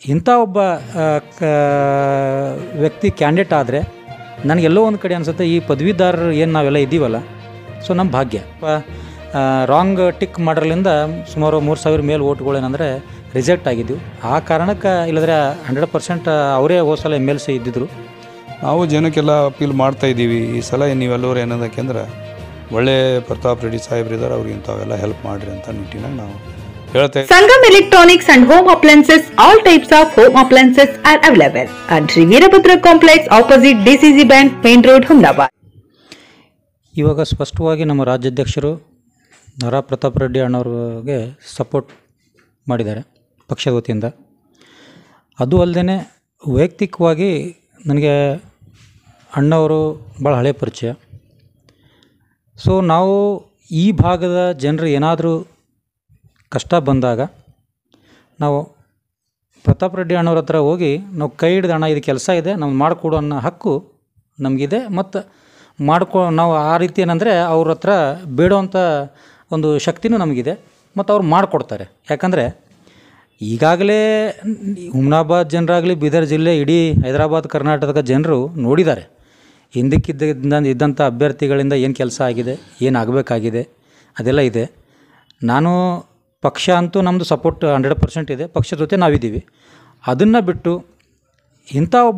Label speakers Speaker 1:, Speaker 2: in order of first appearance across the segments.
Speaker 1: ಇಂಥ ಒಬ್ಬ ವ್ಯಕ್ತಿ ಕ್ಯಾಂಡಿಡೇಟ್ ಆದರೆ ನನಗೆಲ್ಲೋ ಒಂದು ಕಡೆ ಅನಿಸುತ್ತೆ, ಈ ಪದವೀಧರರು ಏನು ನಾವೆಲ್ಲ ಇದ್ದೀವಲ್ಲ, ಸೊ ನಮ್ಮ ಭಾಗ್ಯ. ರಾಂಗ್ ಟಿಕ್ ಮಾಡೋದ್ರಿಂದ ಸುಮಾರು 3,000 ಮೇಲೆ ಓಟ್ಗಳೇನಂದರೆ ರಿಜೆಕ್ಟ್ ಆಗಿದ್ದವು. ಆ ಕಾರಣಕ್ಕೆ ಇಲ್ಲದ್ರೆ 100% ಅವರೇ ಹೋದ ಸಲ MLC ಇದ್ದಿದ್ರು.
Speaker 2: ನಾವು ಜನಕ್ಕೆಲ್ಲ ಅಪೀಲ್ ಮಾಡ್ತಾ ಇದ್ದೀವಿ, ಈ ಸಲ ನೀವೆಲ್ಲರೂ ಏನಂದ್ರೆ ಒಳ್ಳೆ ಪ್ರತಾಪ್ ರೆಡ್ಡಿ ಸಾಹೇಬ್ರಿದ್ದಾರೆ, ಅವ್ರಿಗೆ ಇಂಥವೆಲ್ಲ ಹೆಲ್ಪ್ ಮಾಡಿರಿ ಅಂತ ನಿಟ್ಟಿನಾಗ ನಾವು ಹೇಳ್ತೇವೆ.
Speaker 3: Sangam Electronics and Home Appliances, all types of home appliances are available at Veerabhadra Complex opposite DCC Bank, Main Road, Humnabad.
Speaker 1: ಇವಾಗ ಸ್ಪಷ್ಟವಾಗಿ ನಮ್ಮ ರಾಜ್ಯಾಧ್ಯಕ್ಷರು ನಾರಾ ಪ್ರತಾಪ್ ರೆಡ್ಡಿ ಅಣ್ಣವ್ರಿಗೆ ಸಪೋರ್ಟ್ ಮಾಡಿದ್ದಾರೆ ಪಕ್ಷದ ವತಿಯಿಂದ. ಅದು ಅಲ್ಲದೆ ವೈಯಕ್ತಿಕವಾಗಿ ನನಗೆ ಅಣ್ಣವರು ಭಾಳ ಹಳೆ ಪರಿಚಯ. ಸೊ ನಾವು ಈ ಭಾಗದ ಜನರು ಏನಾದರೂ ಕಷ್ಟ ಬಂದಾಗ ನಾವು ಪ್ರತಾಪ್ ರೆಡ್ಡಿ ಅಣ್ಣವ್ರ ಹತ್ರ ಹೋಗಿ ನಾವು ಕೈ ಹಿಡಿದು, ಅಣ್ಣ ಇದು ಕೆಲಸ ಇದೆ ನಮ್ಗೆ ಮಾಡಿಕೊಡು ಅನ್ನೋ ಹಕ್ಕು ನಮಗಿದೆ. ಮತ್ತು ನಾವು ಆ ರೀತಿ ಏನಂದರೆ ಅವ್ರ ಹತ್ರ ಬೇಡುವಂಥ ಒಂದು ಶಕ್ತಿನೂ ನಮಗಿದೆ, ಮತ್ತು ಅವ್ರು ಮಾಡಿಕೊಡ್ತಾರೆ. ಯಾಕಂದರೆ ಈಗಾಗಲೇ ಹುಮ್ನಾಬಾದ್ ಜನರಾಗಲಿ, ಬೀದರ್ ಜಿಲ್ಲೆ, ಇಡೀ ಹೈದರಾಬಾದ್ ಕರ್ನಾಟಕದ ಜನರು ನೋಡಿದ್ದಾರೆ ಇದ್ದಂಥ ಅಭ್ಯರ್ಥಿಗಳಿಂದ ಏನು ಕೆಲಸ ಆಗಿದೆ, ಏನು ಆಗಬೇಕಾಗಿದೆ, ಅದೆಲ್ಲ ಇದೆ. ನಾನು ಪಕ್ಷ ಅಂತೂ ನಮ್ಮದು ಸಪೋರ್ಟ್ 100% ಇದೆ, ಪಕ್ಷದ ಜೊತೆ ನಾವಿದ್ದೀವಿ. ಅದನ್ನು ಬಿಟ್ಟು ಇಂಥ ಒಬ್ಬ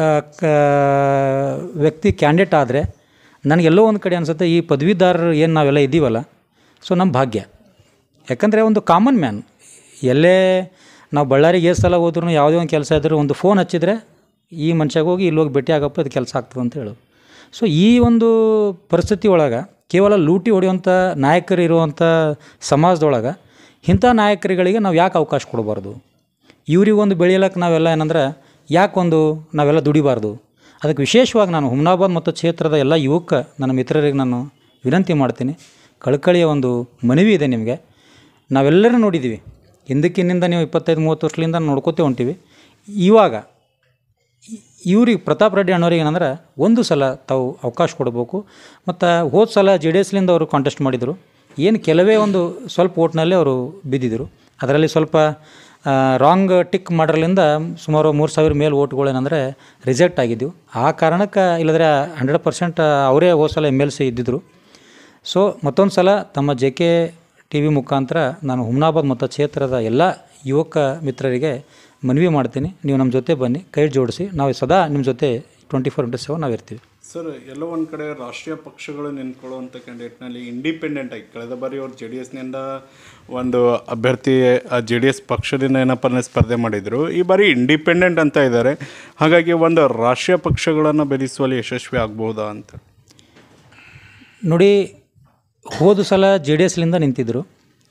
Speaker 1: ವ್ಯಕ್ತಿ ಕ್ಯಾಂಡಿಡೇಟ್ ಆದರೆ ನನಗೆಲ್ಲೋ ಒಂದು ಕಡೆ ಅನಿಸುತ್ತೆ, ಈ ಪದವೀಧರರು ಏನು ನಾವೆಲ್ಲ ಇದ್ದೀವಲ್ಲ, ಸೊ ನಮ್ಮ ಭಾಗ್ಯ. ಯಾಕಂದರೆ ಒಂದು ಕಾಮನ್ ಮ್ಯಾನ್, ಎಲ್ಲೇ ನಾವು ಬಳ್ಳಾರಿಗೆ ಎಷ್ಟು ಸಲ ಹೋದ್ರೂ ಯಾವುದೇ ಒಂದು ಕೆಲಸ ಇದ್ದರೂ ಒಂದು ಫೋನ್ ಹಚ್ಚಿದರೆ ಈ ಮನುಷ್ಯಗೆ ಹೋಗಿ ಇಲ್ಲಿ ಹೋಗಿ ಭೇಟಿ ಆಗಪ್ಪ, ಇದು ಕೆಲಸ ಆಗ್ತದೆ ಅಂತ ಹೇಳೋದು. ಸೊ ಈ ಒಂದು ಪರಿಸ್ಥಿತಿ ಒಳಗೆ ಕೇವಲ ಲೂಟಿ ಹೊಡೆಯುವಂಥ ನಾಯಕರು ಇರುವಂಥ ಸಮಾಜದೊಳಗೆ ಇಂಥ ನಾಯಕರುಗಳಿಗೆ ನಾವು ಯಾಕೆ ಅವಕಾಶ ಕೊಡಬಾರ್ದು? ಇವ್ರಿಗೊಂದು ಬೆಳೆಯಲಕ್ಕೆ ನಾವೆಲ್ಲ ಏನಂದ್ರೆ ನಾವೆಲ್ಲ ದುಡಿಬಾರ್ದು? ಅದಕ್ಕೆ ವಿಶೇಷವಾಗಿ ನಾನು ಹುಮ್ನಾಬಾದ್ ಮತ್ತು ಕ್ಷೇತ್ರದ ಎಲ್ಲ ನನ್ನ ಮಿತ್ರರಿಗೆ ನಾನು ವಿನಂತಿ ಮಾಡ್ತೀನಿ, ಕಳಕಳಿಯ ಒಂದು ಮನವಿ ಇದೆ ನಿಮಗೆ. ನಾವೆಲ್ಲರೂ ನೋಡಿದ್ದೀವಿ, ಹಿಂದಕ್ಕಿನ್ನಿಂದ ನೀವು 25-30 ವರ್ಷದಿಂದ ನೋಡ್ಕೋತೇ ಹೊಂಟೀವಿ. ಇವಾಗ ಇವ್ರಿಗೆ ಪ್ರತಾಪ್ ರೆಡ್ಡಿ ಅಣ್ಣವ್ರಿಗೆ ಏನಂದ್ರೆ ಒಂದು ಸಲ ತಾವು ಅವಕಾಶ ಕೊಡಬೇಕು. ಮತ್ತು ಹೋದ ಸಲ JDSಲಿಂದ ಅವರು ಕಾಂಟೆಸ್ಟ್ ಮಾಡಿದರು, ಏನು ಕೆಲವೇ ಒಂದು ಸ್ವಲ್ಪ ಓಟ್ನಲ್ಲೇ ಅವರು ಬಿದ್ದಿದ್ದರು. ಅದರಲ್ಲಿ ಸ್ವಲ್ಪ ರಾಂಗ್ ಟಿಕ್ ಮಾಡೋದ್ರಿಂದ ಸುಮಾರು 3,000 ಮೇಲೆ ಓಟ್ಗಳೇನಂದರೆ ರಿಜೆಕ್ಟ್ ಆಗಿದ್ದವು. ಆ ಕಾರಣಕ್ಕೆ ಇಲ್ಲದ್ರೆ 100% ಅವರೇ ಹೋದ ಸಲ MLC ಇದ್ದಿದ್ರು. ಸೊ ಮತ್ತೊಂದು ಸಲ ತಮ್ಮ JK TV ಮುಖಾಂತರ ನಾನು ಹುಮ್ನಾಬಾದ್ ಮತ್ತು ಕ್ಷೇತ್ರದ ಎಲ್ಲ ಯುವಕ ಮಿತ್ರರಿಗೆ ಮನವಿ ಮಾಡ್ತೀನಿ, ನೀವು ನಮ್ಮ ಜೊತೆ ಬನ್ನಿ, ಕೈ ಜೋಡಿಸಿ, ನಾವು ಸದಾ ನಿಮ್ಮ ಜೊತೆ 24/7 ನಾವಿರ್ತೀವಿ.
Speaker 4: ಸರ್, ಎಲ್ಲೋ ಒಂದು ಕಡೆ ರಾಷ್ಟ್ರೀಯ ಪಕ್ಷಗಳು ನಿಂತ್ಕೊಳ್ಳುವಂಥ ಕ್ಯಾಂಡಿಡೇಟ್ನಲ್ಲಿ ಇಂಡಿಪೆಂಡೆಂಟ್ ಆಗಿ ಕಳೆದ ಬಾರಿ ಅವ್ರು JDSನಿಂದ ಒಂದು ಅಭ್ಯರ್ಥಿ JDS ಪಕ್ಷದಿಂದ ಏನಪ್ಪ ಸ್ಪರ್ಧೆ ಮಾಡಿದರು. ಈ ಬಾರಿ ಇಂಡಿಪೆಂಡೆಂಟ್ ಅಂತ ಇದ್ದಾರೆ. ಹಾಗಾಗಿ ಒಂದು ರಾಷ್ಟ್ರೀಯ ಪಕ್ಷಗಳನ್ನು ಬೆಳೆಸುವಲ್ಲಿ ಯಶಸ್ವಿ ಆಗ್ಬೋದಾ ಅಂತ
Speaker 1: ನೋಡಿ. ಹೋದ ಸಲ JDSಲಿಂದ ನಿಂತಿದ್ದರು.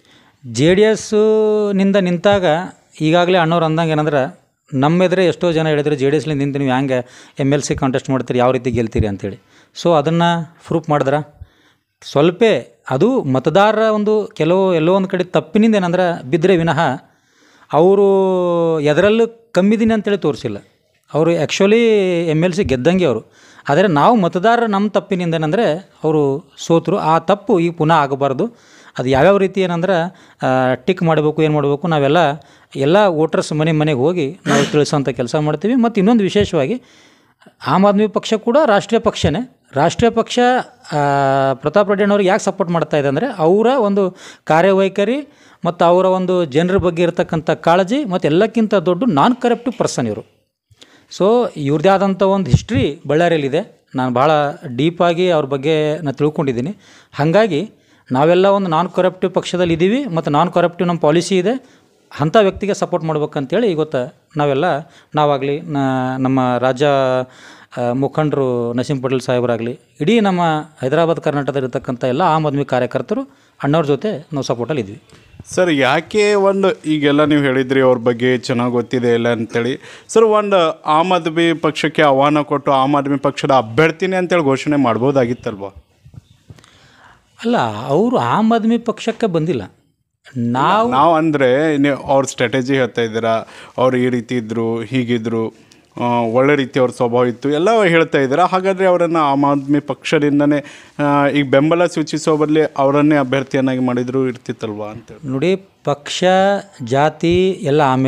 Speaker 1: JDSನಿಂದ ನಿಂತಾಗ ಈಗಾಗಲೇ ಅಣ್ಣವ್ರು ಅಂದಂಗೆ ಏನಂದ್ರೆ ನಮ್ಮ ಎದುರೇ ಎಷ್ಟೋ ಜನ ಹೇಳಿದ್ರು, JDSಲಿಂದ ನಿಂತು ನೀವು ಹ್ಯಾಂಗೆ MLC ಕಾಂಟೆಸ್ಟ್ ಮಾಡ್ತೀರಿ, ಯಾವ ರೀತಿ ಗೆಲ್ತೀರಿ ಅಂತೇಳಿ. ಸೊ ಅದನ್ನು ಪ್ರೂಫ್ ಮಾಡಿದ್ರೆ ಸ್ವಲ್ಪ ಅದು ಮತದಾರರ ಒಂದು ಎಲ್ಲೋ ಒಂದು ಕಡೆ ತಪ್ಪಿನಿಂದ ಏನಂದ್ರೆ ಬಿದ್ದರೆ ವಿನಃ ಅವರು ಎದರಲ್ಲೂ ಕಮ್ಮಿದ್ದೀನಿ ಅಂತೇಳಿ ತೋರಿಸಿಲ್ಲ. ಅವರು ಆ್ಯಕ್ಚುಲಿ MLC ಗೆದ್ದಂಗೆ ಅವರು. ಆದರೆ ನಾವು ಮತದಾರರ ನಮ್ಮ ತಪ್ಪಿನಿಂದ ಏನಂದರೆ ಅವರು ಸೋತರು. ಆ ತಪ್ಪು ಈಗ ಪುನಃ ಆಗಬಾರ್ದು. ಅದು ಯಾವ್ಯಾವ ರೀತಿ ಏನಂದ್ರೆ ಟಿಕ್ ಮಾಡಬೇಕು, ಏನು ಮಾಡಬೇಕು, ಎಲ್ಲ ವೋಟರ್ಸ್ ಮನೆಗೆ ಹೋಗಿ ನಾವು ತಿಳಿಸೋಂಥ ಕೆಲಸ ಮಾಡ್ತೀವಿ. ಮತ್ತು ಇನ್ನೊಂದು ವಿಶೇಷವಾಗಿ ಆಮ್ ಆದ್ಮಿ ಪಕ್ಷ ಕೂಡ ರಾಷ್ಟ್ರೀಯ ಪಕ್ಷನೇ. ರಾಷ್ಟ್ರೀಯ ಪಕ್ಷ ಪ್ರತಾಪ್ ರೆಡ್ಡಿ ಅವ್ರಿಗೆ ಯಾಕೆ ಸಪೋರ್ಟ್ ಮಾಡ್ತಾ ಇದೆ ಅಂದರೆ ಅವರ ಒಂದು ಕಾರ್ಯವೈಖರಿ ಮತ್ತು ಅವರ ಒಂದು ಜನರ ಬಗ್ಗೆ ಇರತಕ್ಕಂಥ ಕಾಳಜಿ, ಮತ್ತು ಎಲ್ಲಕ್ಕಿಂತ ದೊಡ್ಡ ನಾನ್ ಕರಪ್ಟಿವ್ ಪರ್ಸನ್ ಇವರು. ಸೊ ಇವ್ರದ್ದೇ ಆದಂಥ ಒಂದು ಹಿಸ್ಟ್ರಿ ಬಳ್ಳಾರಿಯಲ್ಲಿದೆ. ನಾನು ಭಾಳ ಡೀಪಾಗಿ ಅವ್ರ ಬಗ್ಗೆ ನಾನು ತಿಳ್ಕೊಂಡಿದ್ದೀನಿ. ಹಾಗಾಗಿ ನಾವೆಲ್ಲ ಒಂದು ನಾನ್ ಕರಪ್ಟಿವ್ ಪಕ್ಷದಲ್ಲಿ ಇದ್ದೀವಿ, ಮತ್ತು ನಾನ್ ಕರಪ್ಟಿವ್ ನಮ್ಮ ಪಾಲಿಸಿ ಇದೆ. ಅಂಥ ವ್ಯಕ್ತಿಗೆ ಸಪೋರ್ಟ್ ಮಾಡ್ಬೇಕಂತೇಳಿ ಇವತ್ತು ನಾವಾಗಲಿ ನಮ್ಮ ರಾಜ್ಯ ಮುಖಂಡರು ನಸೀಂ ಪಟೇಲ್ ಸಾಹೇಬರಾಗಲಿ, ಇಡೀ ನಮ್ಮ ಹೈದರಾಬಾದ್ ಕರ್ನಾಟಕದಲ್ಲಿರ್ತಕ್ಕಂಥ ಎಲ್ಲ ಆಮ್ ಆದ್ಮಿ ಕಾರ್ಯಕರ್ತರು ಅಣ್ಣವ್ರ ಜೊತೆ ನಾವು ಸಪೋರ್ಟಲ್ಲಿ ಇದ್ವಿ.
Speaker 4: ಸರ್, ಯಾಕೆ ಈಗೆಲ್ಲ ನೀವು ಹೇಳಿದ್ರಿ ಅವ್ರ ಬಗ್ಗೆ ಚೆನ್ನಾಗಿ ಗೊತ್ತಿದೆ ಇಲ್ಲ ಅಂತೇಳಿ. ಸರ್, ಒಂದು ಆಮ್ ಆದ್ಮಿ ಪಕ್ಷಕ್ಕೆ ಆಹ್ವಾನ ಕೊಟ್ಟು ಆಮ್ ಆದ್ಮಿ ಪಕ್ಷದ ಅಭ್ಯರ್ಥಿನೇ ಅಂತೇಳಿ ಘೋಷಣೆ ಮಾಡ್ಬೋದಾಗಿತ್ತಲ್ವ?
Speaker 1: ಅಲ್ಲ, ಅವರು ಆಮ್ ಆದ್ಮಿ ಪಕ್ಷಕ್ಕೆ ಬಂದಿಲ್ಲ.
Speaker 4: ನಾವು ಅಂದರೆ ನೀವು ಅವ್ರ ಸ್ಟ್ರಾಟಜಿ ಹೇಳ್ತಾ ಇದ್ದೀರಾ, ಅವ್ರು ಈ ರೀತಿ ಇದ್ದರು, ಹೀಗಿದ್ರು, ಒಳ್ಳೆ ರೀತಿ ಅವ್ರ ಸ್ವಭಾವ ಇತ್ತು ಎಲ್ಲ ಹೇಳ್ತಾ ಇದ್ದೀರಾ. ಹಾಗಾದರೆ ಅವರನ್ನು ಆಮ್ ಆದ್ಮಿ ಪಕ್ಷದಿಂದನೇ ಈಗ ಬೆಂಬಲ ಸೂಚಿಸೋ ಬದಲಿ ಅವರನ್ನೇ ಅಭ್ಯರ್ಥಿಯನ್ನಾಗಿ ಮಾಡಿದರೂ ಇರ್ತಿತ್ತಲ್ವ ಅಂತೇಳಿ.
Speaker 1: ನೋಡಿ, ಪಕ್ಷ ಜಾತಿ ಎಲ್ಲ ಆಮೇಲೆ,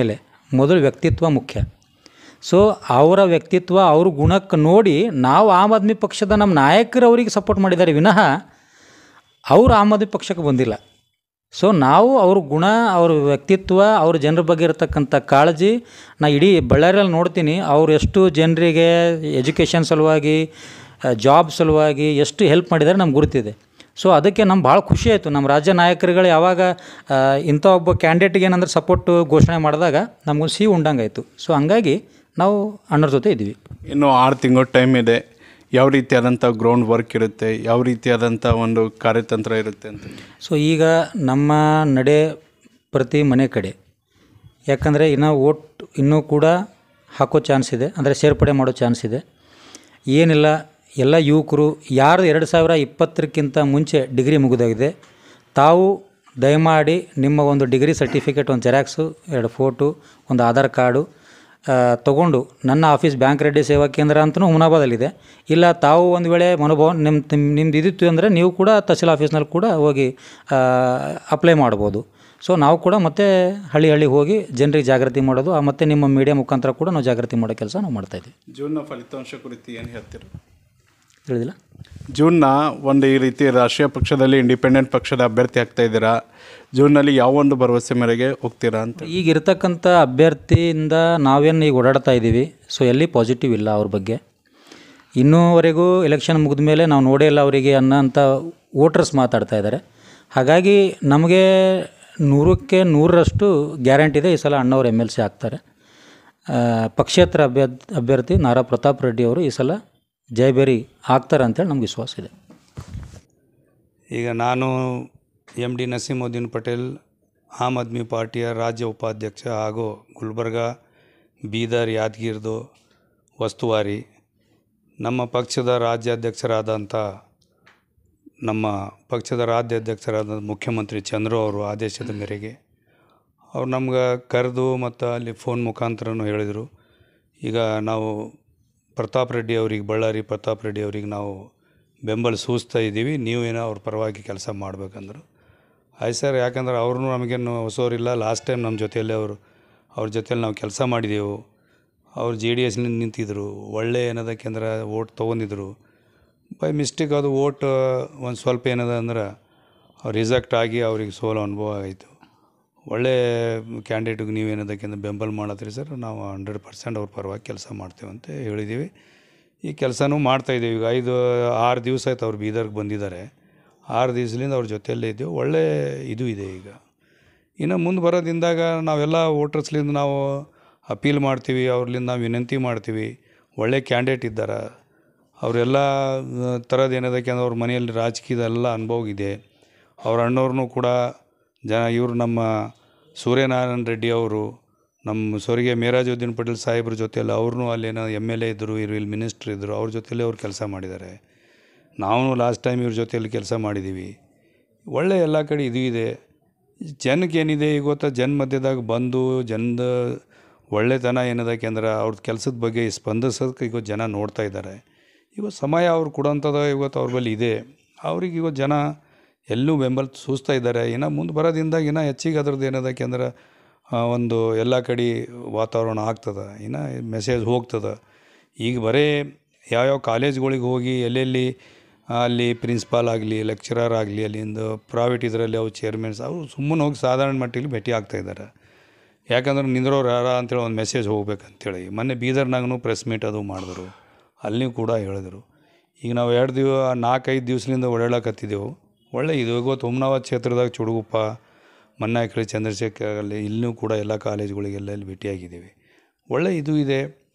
Speaker 1: ಮೊದಲು ವ್ಯಕ್ತಿತ್ವ ಮುಖ್ಯ. ಸೊ ಅವರ ವ್ಯಕ್ತಿತ್ವ ಅವ್ರ ಗುಣಕ್ಕೆ ನೋಡಿ ನಾವು ಆಮ್ ಆದ್ಮಿ ಪಕ್ಷದ ನಮ್ಮ ನಾಯಕರು ಅವರಿಗೆ ಸಪೋರ್ಟ್ ಮಾಡಿದ್ದಾರೆ ವಿನಃ ಅವರು ಆಮ್ ಆದ್ಮಿ ಪಕ್ಷಕ್ಕೆ ಬಂದಿಲ್ಲ. ಸೊ ನಾವು ಅವ್ರ ಗುಣ, ಅವ್ರ ವ್ಯಕ್ತಿತ್ವ, ಅವ್ರ ಜನರ ಬಗ್ಗೆ ಇರತಕ್ಕಂಥ ಕಾಳಜಿ, ನಾ ಇಡೀ ಬಳ್ಳಾರಿಯಲ್ಲಿ ನೋಡ್ತೀನಿ ಅವ್ರು ಎಷ್ಟು ಜನರಿಗೆ ಎಜುಕೇಷನ್ ಸಲುವಾಗಿ, ಜಾಬ್ ಸಲುವಾಗಿ ಎಷ್ಟು ಹೆಲ್ಪ್ ಮಾಡಿದ್ದಾರೆ ನಮ್ಗೆ ಗುರುತಿದೆ. ಸೊ ಅದಕ್ಕೆ ನಮ್ಗೆ ಭಾಳ ಖುಷಿ ಆಯಿತು. ನಮ್ಮ ರಾಜ್ಯ ನಾಯಕರುಗಳು ಯಾವಾಗ ಇಂಥ ಒಬ್ಬ ಕ್ಯಾಂಡಿಡೇಟ್ಗೆ ಏನಂದ್ರೆ ಸಪೋರ್ಟು ಘೋಷಣೆ ಮಾಡಿದಾಗ ನಮಗೊಂದು ಸಿಹಿ ಉಂಡಂಗಾಯಿತು. ಸೊ ಹಂಗಾಗಿ ನಾವು ಅಣ್ಣರ ಜೊತೆ ಇದ್ದೀವಿ.
Speaker 4: ಇನ್ನು 6 ತಿಂಗಳು ಟೈಮ್ ಇದೆ. ಯಾವ ರೀತಿಯಾದಂಥ ಗ್ರೌಂಡ್ ವರ್ಕ್ ಇರುತ್ತೆ, ಯಾವ ರೀತಿಯಾದಂಥ ಒಂದು ಕಾರ್ಯತಂತ್ರ ಇರುತ್ತೆ ಅಂತ?
Speaker 1: ಸೊ ಈಗ ನಮ್ಮ ನಡೆ ಪ್ರತಿ ಮನೆ ಕಡೆ, ಯಾಕಂದರೆ ಇನ್ನೂ ಕೂಡ ಹಾಕೋ ಚಾನ್ಸ್ ಇದೆ, ಅಂದರೆ ಸೇರ್ಪಡೆ ಮಾಡೋ ಚಾನ್ಸ್ ಇದೆ. ಏನಿಲ್ಲ, ಎಲ್ಲ ಯುವಕರು ಯಾರು 2020ಕ್ಕಿಂತ ಮುಂಚೆ ಡಿಗ್ರಿ ಮುಗಿದೋಗಿದೆ, ತಾವು ದಯಮಾಡಿ ನಿಮ್ಮ ಒಂದು ಡಿಗ್ರಿ ಸರ್ಟಿಫಿಕೇಟ್, ಒಂದು ಜೆರಾಕ್ಸು, 2 ಫೋಟೋ, ಒಂದು ಆಧಾರ್ ಕಾರ್ಡು ತೊಗೊಂಡು ನನ್ನ ಆಫೀಸ್ ಬ್ಯಾಂಕ್ ರೆಡ್ಡಿ ಸೇವಾ ಕೇಂದ್ರ ಅಂತಲೂ ಹುಮನಾಬಾದಲ್ಲಿದೆ. ಇಲ್ಲ ತಾವು ಒಂದು ವೇಳೆ ಮನೋಭಾವ ನಿಮ್ದು ಇದಿತ್ತು ಅಂದರೆ ನೀವು ಕೂಡ ತಹಸೀಲ್ ಆಫೀಸ್ನಲ್ಲಿ ಕೂಡ ಹೋಗಿ ಅಪ್ಲೈ ಮಾಡ್ಬೋದು. ಸೊ ನಾವು ಕೂಡ ಮತ್ತೆ ಹಳ್ಳಿ ಹೋಗಿ ಜನರಿಗೆ ಜಾಗೃತಿ ಮಾಡೋದು, ಮತ್ತು ನಿಮ್ಮ ಮೀಡಿಯಾ ಮುಖಾಂತರ ಕೂಡ ನಾವು ಜಾಗೃತಿ ಮಾಡೋ ಕೆಲಸ ನಾವು ಮಾಡ್ತಾಯಿದ್ದೀವಿ.
Speaker 4: ಜೂನ್ನ ಫಲಿತಾಂಶ ಕುರಿತು ಏನು ಹೇಳ್ತೀರ?
Speaker 1: ತಿಳಿದಿಲ್ಲ.
Speaker 4: ಜೂನ್ನ ಒಂದು ಈ ರೀತಿ ರಾಷ್ಟ್ರೀಯ ಪಕ್ಷದಲ್ಲಿ ಇಂಡಿಪೆಂಡೆಂಟ್ ಪಕ್ಷದ ಅಭ್ಯರ್ಥಿ ಆಗ್ತಾ ಇದ್ದೀರಾ, ಜೂನ್ನಲ್ಲಿ ಯಾವ ಒಂದು ಭರವಸೆ ಮೇರೆಗೆ ಹೋಗ್ತೀರಾ ಅಂತ?
Speaker 1: ಈಗ ಇರತಕ್ಕಂಥ ಅಭ್ಯರ್ಥಿಯಿಂದ ನಾವೇನು ಈಗ ಓಡಾಡ್ತಾ ಇದ್ದೀವಿ, ಸೊ ಎಲ್ಲಿ ಪಾಸಿಟಿವ್ ಇಲ್ಲ ಅವ್ರ ಬಗ್ಗೆ. ಇನ್ನೂವರೆಗೂ ಎಲೆಕ್ಷನ್ ಮುಗಿದ ಮೇಲೆ ನಾವು ನೋಡೇ ಇಲ್ಲ ಅವರಿಗೆ ಅನ್ನೋಂಥ ವೋಟರ್ಸ್ ಮಾತಾಡ್ತಾ ಇದ್ದಾರೆ. ಹಾಗಾಗಿ ನಮಗೆ 100ಕ್ಕೆ 100ರಷ್ಟು ಗ್ಯಾರಂಟಿ ಇದೆ, ಈ ಸಲ ಅಣ್ಣವ್ರು MLC ಆಗ್ತಾರೆ. ಪಕ್ಷೇತರ ಅಭ್ಯರ್ಥಿ ನಾರಾ ಪ್ರತಾಪ್ ರೆಡ್ಡಿ ಅವರು ಈ ಸಲ ಜಯಬೇರಿ ಆಗ್ತಾರೆ ಅಂತೇಳಿ ನಮ್ಗೆ ವಿಶ್ವಾಸ ಇದೆ.
Speaker 2: ಈಗ ನಾನು MD ನಸೀಮುದ್ದೀನ್ ಪಟೇಲ್, ಆಮ್ ಆದ್ಮಿ ಪಾರ್ಟಿಯ ರಾಜ್ಯ ಉಪಾಧ್ಯಕ್ಷ ಹಾಗೂ ಗುಲ್ಬರ್ಗ, ಬೀದರ್, ಯಾದಗಿರಿದು ಉಸ್ತುವಾರಿ. ನಮ್ಮ ಪಕ್ಷದ ರಾಜ್ಯಾಧ್ಯಕ್ಷರಾದಂಥ ಮುಖ್ಯಮಂತ್ರಿ ಚಂದ್ರು ಅವರು ಆದೇಶದ ಮೇರೆಗೆ ಅವ್ರು ನಮ್ಗೆ ಕರೆದು ಮತ್ತು ಅಲ್ಲಿ ಫೋನ್ ಮುಖಾಂತರನೂ ಹೇಳಿದರು, ಈಗ ನಾವು ಬಳ್ಳಾರಿ ಪ್ರತಾಪ್ ರೆಡ್ಡಿ ಅವ್ರಿಗೆ ನಾವು ಬೆಂಬಲ ಸೂಚಿಸ್ತಾ ಇದ್ದೀವಿ, ನೀವೇನೋ ಅವ್ರ ಪರವಾಗಿ ಕೆಲಸ ಮಾಡಬೇಕಂದ್ರು. ಆಯ್ತು ಸರ್, ಯಾಕಂದ್ರೆ ಅವ್ರೂ ನಮಗೇನು ಹೊಸವರಿಲ್ಲ, ಲಾಸ್ಟ್ ಟೈಮ್ ನಮ್ಮ ಜೊತೆಯಲ್ಲೇ ಅವ್ರ ಜೊತೆಯಲ್ಲಿ ನಾವು ಕೆಲಸ ಮಾಡಿದೆವು. ಅವ್ರು JDSನಿಂದ ನಿಂತಿದ್ದರು, ಒಳ್ಳೆ ಏನದಕ್ಕೆಂದ್ರೆ ಓಟ್ ತೊಗೊಂಡಿದ್ರು. ಬೈ ಮಿಸ್ಟೇಕ್ ಅದು ಓಟ್ ಒಂದು ಸ್ವಲ್ಪ ಏನದ ಅಂದ್ರೆ ಅವ್ರು ರಿಜೆಕ್ಟ್ ಆಗಿ ಅವ್ರಿಗೆ ಸೋಲು ಅನುಭವ ಆಯಿತು. ಒಳ್ಳೆ ಕ್ಯಾಂಡಿಡೇಟಿಗೆ ನೀವೇನದಕ್ಕೆಂದ್ರೆ ಬೆಂಬಲ ಮಾಡತ್ತೀರಿ ಸರ್, ನಾವು 100% ಅವ್ರ ಪರವಾಗಿ ಕೆಲಸ ಮಾಡ್ತೇವೆ ಅಂತ ಹೇಳಿದ್ದೀವಿ. ಈ ಕೆಲಸನೂ ಮಾಡ್ತಾಯಿದ್ದೀವಿ. ಈಗ 5-6 ದಿವಸ ಆಯ್ತು ಅವ್ರು ಬೀದರ್ಗೆ ಬಂದಿದ್ದಾರೆ. 6 ದಿವಸದಿಂದ ಅವ್ರ ಜೊತೆಯಲ್ಲೇ ಇದ್ದೇವೆ. ಒಳ್ಳೆ ಇದು ಇದೆ. ಈಗ ಇನ್ನು ಮುಂದೆ ಬರೋದಿಂದಾಗ ನಾವೆಲ್ಲ ವೋಟರ್ಸ್ಲಿಂದ ನಾವು ಅಪೀಲ್ ಮಾಡ್ತೀವಿ, ಅವ್ರಲಿಂದ ನಾವು ವಿನಂತಿ ಮಾಡ್ತೀವಿ. ಒಳ್ಳೆ ಕ್ಯಾಂಡಿಡೇಟ್ ಇದ್ದಾರೆ, ಅವರೆಲ್ಲ ಥರದ್ದು ಏನದಕ್ಕೆ ಅಂದ್ರೆ ಅವ್ರ ಮನೆಯಲ್ಲಿ ರಾಜಕೀಯದೆಲ್ಲ ಅನುಭವ ಇದೆ. ಅವ್ರ ಅಣ್ಣವ್ರನ್ನೂ ಕೂಡ ಇವರು ನಮ್ಮ ಸೂರ್ಯನಾರಾಯಣ ರೆಡ್ಡಿ ಅವರು, ನಮ್ಮ ಸೊರಿಗೆ ಮೇರಾಜುದ್ದೀನ್ ಪಟೇಲ್ ಸಾಹೇಬ್ರ ಜೊತೆಯಲ್ಲಿ ಅವ್ರನ್ನೂ ಅಲ್ಲೇನೋ MLA ಇದ್ದರು, ಇಲ್ಲಿ ಮಿನಿಸ್ಟ್ರ್ ಇದ್ದರು, ಅವ್ರ ಜೊತೆಯಲ್ಲೇ ಅವ್ರು ಕೆಲಸ ಮಾಡಿದ್ದಾರೆ. ನಾವು ಲಾಸ್ಟ್ ಟೈಮ್ ಇವ್ರ ಜೊತೆಯಲ್ಲಿ ಕೆಲಸ ಮಾಡಿದ್ದೀವಿ. ಒಳ್ಳೆ ಎಲ್ಲ ಕಡೆ ಇದು ಇದೆ. ಜನಕ್ಕೆ ಏನಿದೆ ಈಗ ಗೊತ್ತಾ, ಜನ ಮಧ್ಯದಾಗ ಬಂದು ಜನದ ಒಳ್ಳೆತನ ಏನದಕ್ಕೆ ಅಂದ್ರೆ ಅವ್ರದ್ದು ಕೆಲಸದ ಬಗ್ಗೆ ಸ್ಪಂದಿಸೋದಕ್ಕೆ ಇವತ್ತು ಜನ ನೋಡ್ತಾ ಇದ್ದಾರೆ. ಇವತ್ತು ಸಮಯ ಅವ್ರು ಕೊಡೋಂಥದ್ದು ಇವತ್ತು ಅವ್ರ ಬಳಿ ಇದೆ. ಅವ್ರಿಗೆ ಇವತ್ತು ಜನ ಎಲ್ಲೂ ಬೆಂಬಲ ಸೂಚಿಸ್ತಾ ಇದ್ದಾರೆ. ಇನ್ನು ಮುಂದೆ ಬರೋದಿಂದಾಗ ಇನ್ನೂ ಹೆಚ್ಚಿಗೆ ಅದ್ರದ್ದು ಏನದಕ್ಕೆ ಅಂದ್ರೆ ಒಂದು ಎಲ್ಲ ಕಡೆ ವಾತಾವರಣ ಆಗ್ತದೆ, ಇನ್ನು ಮೆಸೇಜ್ ಹೋಗ್ತದೆ. ಈಗ ಬರೀ ಯಾವ್ಯಾವ ಕಾಲೇಜ್ಗಳಿಗೆ ಹೋಗಿ ಎಲ್ಲೆಲ್ಲಿ ಅಲ್ಲಿ ಪ್ರಿನ್ಸಿಪಾಲ್ ಆಗಲಿ, ಲೆಕ್ಚರರ್ ಆಗಲಿ, ಅಲ್ಲಿಂದ ಪ್ರೈವೇಟ್ ಇದರಲ್ಲಿ ಅವ್ರು ಚೇರ್ಮನ್ಸ್ ಅವರು ಸುಮ್ಮನೆ ಹೋಗಿ ಸಾಧಾರಣ ಮಟ್ಟಿಗೆ ಭೇಟಿ ಆಗ್ತಾಯಿದ್ದಾರೆ. ಯಾಕಂದ್ರೆ ನಿಂದ್ರೋರು ಅಂತೇಳಿ ಒಂದು ಮೆಸೇಜ್ ಹೋಗ್ಬೇಕಂತೇಳಿ ಮೊನ್ನೆ ಬೀದರ್ನಾಗೂ ಪ್ರೆಸ್ ಮೀಟ್ ಅದು ಮಾಡಿದ್ರು, ಅಲ್ಲಿ ಕೂಡ ಹೇಳಿದ್ರು. ಈಗ ನಾವು 4-5 ದಿವಸದಿಂದ ಓಡಾಡಕತ್ತಿದ್ದೆವು. ಒಳ್ಳೆ ಇದು ಇವತ್ತು ಹುಮನಾಬಾದ್ ಕ್ಷೇತ್ರದಾಗ ಚುಡುಗುಪ್ಪ, ಮನ್ನಾಯಕಳಿ, ಚಂದ್ರಶೇಖರ್ ಅಲ್ಲಿ ಇಲ್ಲೂ ಕೂಡ ಎಲ್ಲ ಕಾಲೇಜ್ಗಳಿಗೆಲ್ಲ ಇಲ್ಲಿ ಭೇಟಿಯಾಗಿದ್ದೀವಿ. ಒಳ್ಳೆ ಇದು ಇದೆ.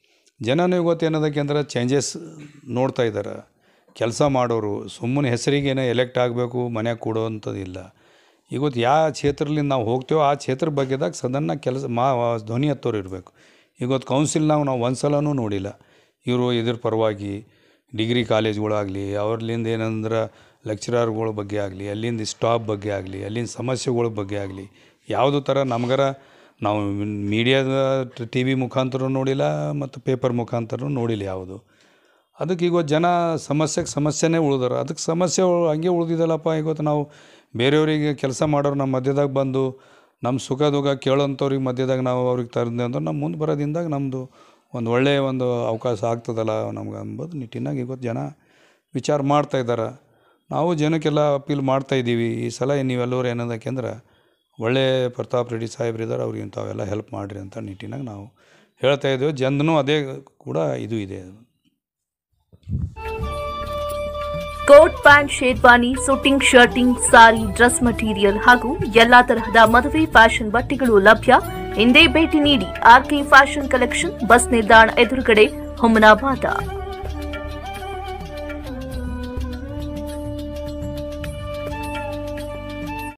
Speaker 2: ಜನನೂ ಇವತ್ತು ಏನದಕ್ಕೆ ಅಂದ್ರೆ ಚೇಂಜಸ್ ನೋಡ್ತಾ ಇದ್ದಾರೆ. ಕೆಲಸ ಮಾಡೋರು ಸುಮ್ಮನೆ ಹೆಸರಿಗೇನೋ ಎಲೆಕ್ಟ್ ಆಗಬೇಕು, ಮನ್ಯಾಗ ಕೊಡೋವಂಥದ್ದಿಲ್ಲ. ಇವತ್ತು ಯಾವ ಕ್ಷೇತ್ರದಿಂದ ನಾವು ಹೋಗ್ತೇವೋ ಆ ಕ್ಷೇತ್ರ ಬಗ್ಗೆದಾಗ ಸದನ್ನ ಕೆಲಸ ಧ್ವನಿ ಹತ್ತೋರು ಇರಬೇಕು. ಇವತ್ತು ಕೌನ್ಸಿಲ್ ನಾವು ಒಂದು ಸಲನೂ ನೋಡಿಲ್ಲ ಇದ್ರ ಪರವಾಗಿ ಡಿಗ್ರಿ ಕಾಲೇಜ್ಗಳಾಗಲಿ, ಅವ್ರಲಿಂದ ಏನಂದ್ರೆ ಲೆಕ್ಚರರ್ಗಳ ಬಗ್ಗೆ ಆಗಲಿ, ಅಲ್ಲಿಂದ ಸ್ಟಾಫ್ ಬಗ್ಗೆ ಆಗಲಿ, ಅಲ್ಲಿಂದ ಸಮಸ್ಯೆಗಳ ಬಗ್ಗೆ ಆಗಲಿ, ಯಾವುದೂ ಥರ ನಮಗರ ನಾವು ಮೀಡಿಯಾದ TV ಮುಖಾಂತರ ನೋಡಿಲ್ಲ ಮತ್ತು ಪೇಪರ್ ಮುಖಾಂತರ ನೋಡಿಲ್ಲ ಯಾವುದು. ಅದಕ್ಕೆ ಇವತ್ತು ಜನ ಸಮಸ್ಯೆನೇ ಉಳಿದಾರ. ಅದಕ್ಕೆ ಸಮಸ್ಯೆ ಹಂಗೆ ಉಳಿದಿದ್ದಲ್ಲಪ್ಪ. ಇವತ್ತು ನಾವು ಬೇರೆಯವರಿಗೆ ಕೆಲಸ ಮಾಡೋರು ನಮ್ಮ ಮಧ್ಯದಾಗ ಬಂದು ನಮ್ಮ ಸುಖ ದುಃಖ ಕೇಳೋಂಥವ್ರಿಗೆ ಮಧ್ಯದಾಗ ನಾವು ಅವ್ರಿಗೆ ತರದೆ ಅಂದ್ರೆ ನಮ್ಮ ಮುಂದೆ ಬರೋದಿಂದಾಗ ನಮ್ಮದು ಒಂದು ಒಳ್ಳೆಯ ಒಂದು ಅವಕಾಶ ಆಗ್ತದಲ್ಲ ನಮ್ಗೆ ಅಂಬೋದು ನಿಟ್ಟಿನಾಗ ಇವತ್ತು ಜನ ವಿಚಾರ ಮಾಡ್ತಾಯಿದ್ದಾರೆ. ನಾವು ಜನಕ್ಕೆಲ್ಲ ಅಪೀಲ್ ಮಾಡ್ತಾಯಿದ್ದೀವಿ. ಈ ಸಲ ನೀವೆಲ್ಲರೂ ಏನಂದ್ರೆ ಒಳ್ಳೆ ಪ್ರತಾಪ್ ರೆಡ್ಡಿ ಸಾಹೇಬ್ರಿದ್ದಾರೆ, ಅವ್ರಿಗೆ ಇಂಥವೆಲ್ಲ ಹೆಲ್ಪ್ ಮಾಡಿರಿ ಅಂತ ನಿಟ್ಟಿನಾಗ ನಾವು ಹೇಳ್ತಾ ಇದ್ದೇವೆ. ಜನನೂ ಅದೇ ಕೂಡ ಇದು ಇದೆ.
Speaker 5: Coat pant, sherwani, suiting, shirting, sari, dress material ಹಾಗೂ ಎಲ್ಲಾ ತರಹದ ಮದುವೆ ಫ್ಯಾಷನ್ ಬಟ್ಟೆಗಳು ಲಭ್ಯ. ಹಿಂದೆ ಭೇಟಿ ನೀಡಿ. ಆರ್ಕೆ ಫ್ಯಾಷನ್ ಕಲೆಕ್ಷನ್, ಬಸ್ ನಿಲ್ದಾಣ ಎದುರುಗಡೆ, ಹುಮನಾಬಾದ.